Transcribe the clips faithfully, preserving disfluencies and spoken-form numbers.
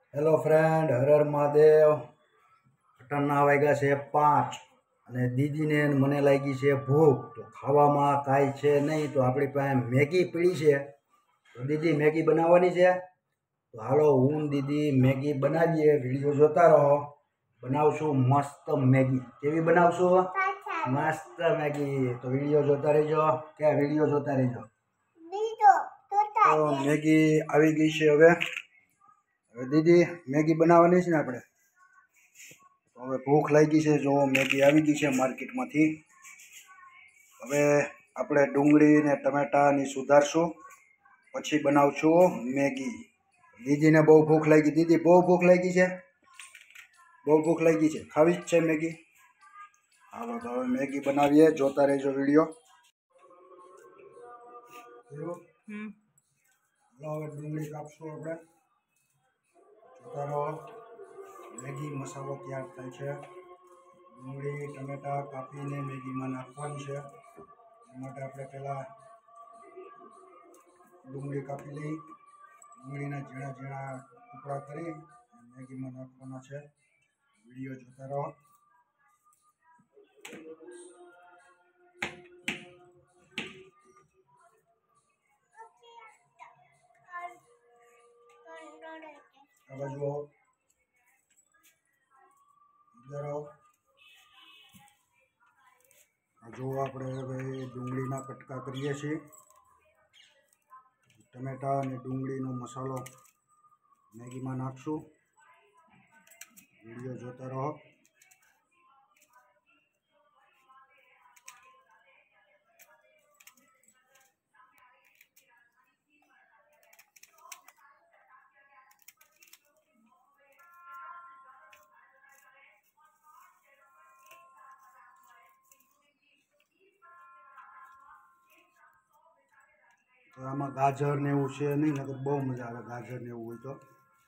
Hello friend, Har Har Mahadev. અટણના વાગ્યા છે પાંચ અને દીદીને ને મને લાગી છે ભૂખ. તો ખાવામાં કાંઈ છે નહીં, તો આપણી પાસે મેગી પડી છે. તો દીદી મેગી બનાવવાની છે. તો હાલો હું દીદી મેગી બનાવીએ, વિડીયો જોતા રહો. બનાવશું મસ્ત મેગી. કેવી બનાવશું? મસ્ત મેગી. તો વિડીયો જોતા રહેજો. ક્યાં વિડીયો જોતા રહેજો. તો મેગી આવી ગઈ છે. હવે હવે દીદી મેગી બનાવવાની છે ને આપણે. તો હવે ભૂખ લાગી છે. જો મેગી આવી ગઈ છે માર્કેટમાંથી. હવે આપણે ડુંગળી ને ટમેટાની સુધારશું, પછી બનાવશું મેગી. દીદીને બહુ ભૂખ લાગી. દીદી બહુ ભૂખ લાગી છે, બહુ ભૂખ લાગી છે, ખાવી જ છે મેગી. હાલો તો હવે મેગી બનાવીએ, જોતા રહેજો વિડીયો. હવે ડુંગળી કાપશું આપણે. જોતા રહો. મેગી મસાલો તૈયાર થાય છે. ડુંગળી ટમેટા કાપીને મેગીમાં નાખવાની છે. એ માટે આપણે પહેલાં ડુંગળી કાપી લઈ, ડુંગળીના ઝીણા ઝીણા ટુકડા કરી મેગીમાં નાખવાના છે. વિડીયો જોતા રહો. આ બાજુ જો આપણે હવે ડુંગળીના કટકા કરીએ છીએ. ટમેટા અને ડુંગળીનો મસાલો મેગીમાં નાખશું. વિડીયો જોતા રહો. તો આમાં ગાજર ને એવું છે નહીં, નકર બહુ મજા આવે ગાજર ને એવું હોય તો.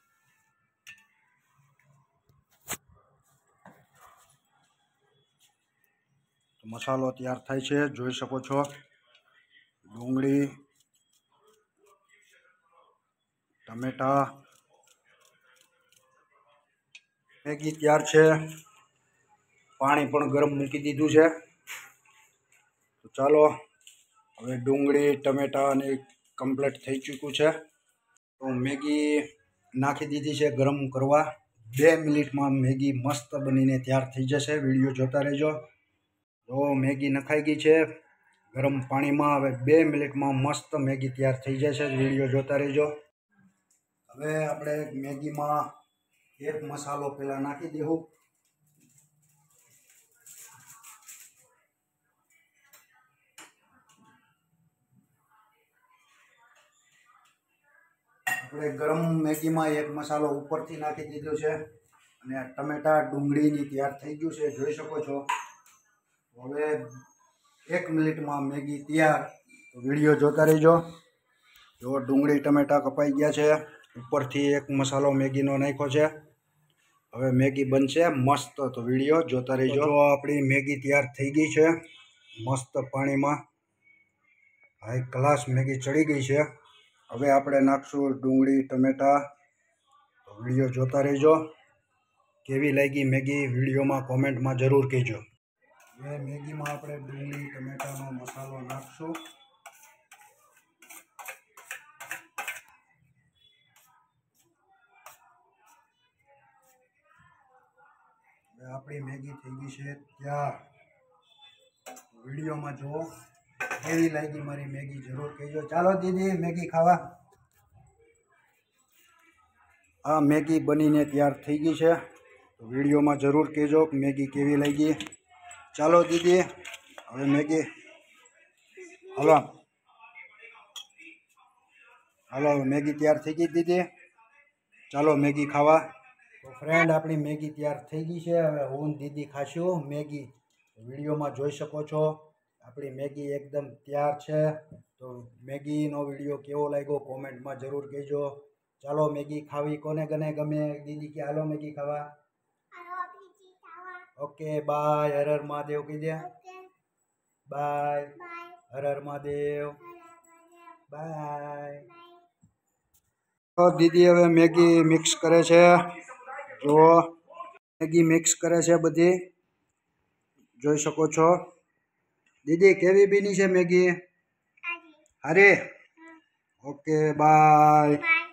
તો મસાલો તૈયાર થાય છે, જોઈ શકો છો. ડુંગળી, ટમેટા, મેગી તૈયાર છે. પાણી પણ ગરમ મૂકી દીધું છે. તો ચાલો હવે ડુંગળી ટમેટા અને કમ્પ્લીટ થઈ ચૂક્યું છે. તો મેગી નાખી દીધી છે ગરમ કરવા. બે મિનિટમાં મેગી મસ્ત બનીને તૈયાર થઈ જશે. વિડીયો જોતા રહેજો. તો મેગી નખાઈ ગઈ છે ગરમ પાણીમાં. હવે બે મિનિટમાં મસ્ત મેગી તૈયાર થઈ જશે. વિડીયો જોતા રહેજો. હવે આપણે મેગીમાં એક મસાલો પહેલાં નાખી દેવું. આપણે ગરમ મેગીમાં એક મસાલો ઉપરથી નાખી દીધો છે અને ટમેટા ડુંગળીની તૈયાર થઈ ગયું છે, જોઈ શકો છો. હવે એક મિનિટમાં મેગી તૈયાર. તો વિડીયો જોતા રહેજો. જો ડુંગળી ટમેટા કપાઈ ગયા છે, ઉપરથી એક મસાલો મેગીનો નાખ્યો છે. હવે મેગી બનશે મસ્ત. તો વિડીયો જોતા રહેજો. જો આપણી મેગી તૈયાર થઈ ગઈ છે મસ્ત પાણીમાં. હાઈ ક્લાસ મેગી ચડી ગઈ છે. હવે આપણે નાખશું ડુંગળી ટમેટા. તો વિડીયો જોતા રહેજો. કેવી લાગી મેગી વિડીયોમાં કોમેન્ટમાં જરૂર કહેજો. હવે મેગીમાં આપણે ડુંગળી ટમેટાનો મસાલો નાખશું. હવે આપણી મેગી થઈ ગઈ છે તૈયાર. વિડીયોમાં જુઓ કેવી લાગી મારી મેગી જરૂર કહેજો. ચાલો દીદી મેગી ખાવા. આ મેગી બનીને તૈયાર થઈ ગઈ છે. તો વિડીયોમાં જરૂર કહેજો કે મેગી કેવી લાગી. ચાલો દીદી હવે મેગી હાલો હાલો મેગી તૈયાર થઈ ગઈ દીદી. ચાલો મેગી ખાવા. તો ફ્રેન્ડ આપણી મેગી તૈયાર થઈ ગઈ છે. હવે હું દીદી ખાશું મેગી. વિડીયોમાં જોઈ શકો છો આપણી મેગી એકદમ તૈયાર છે. તો મેગીનો વિડીયો કેવો લાગ્યો કોમેન્ટમાં જરૂર કહેજો. ચાલો મેગી ખાવી. કોને ગને ગમે દીદી કે હાલો મેગી ખાવા. Okay bye. હર હર મહાદેવ કહી દે. બાય. હર હર મહાદેવ. બાય. તો દીદી હવે મેગી મિક્સ કરે છે. જો મેગી મિક્સ કરે છે બધી, જોઈ શકો છો. દીદી કેવી બીની છે મેગી? અરે ઓકે બાય.